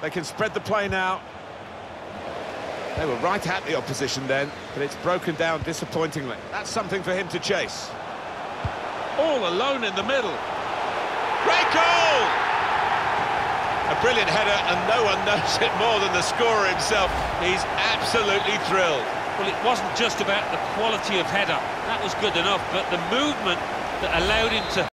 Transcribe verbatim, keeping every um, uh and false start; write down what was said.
They can spread the play now. They were right at the opposition then, but it's broken down disappointingly. That's something for him to chase. All alone in the middle. Great goal! A brilliant header, and no one knows it more than the scorer himself. He's absolutely thrilled. Well, it wasn't just about the quality of header. That was good enough, but the movement that allowed him to